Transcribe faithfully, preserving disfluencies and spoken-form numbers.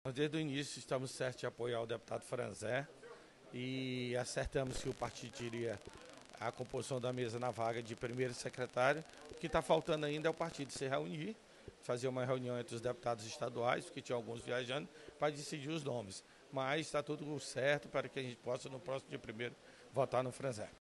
Nós, desde o início, estamos certos de apoiar o deputado Franzé e acertamos que o partido iria a composição da mesa na vaga de primeiro secretário. O que está faltando ainda é o partido se reunir, fazer uma reunião entre os deputados estaduais, porque tinha alguns viajando, para decidir os nomes. Mas está tudo certo para que a gente possa, no próximo dia primeiro, votar no Franzé.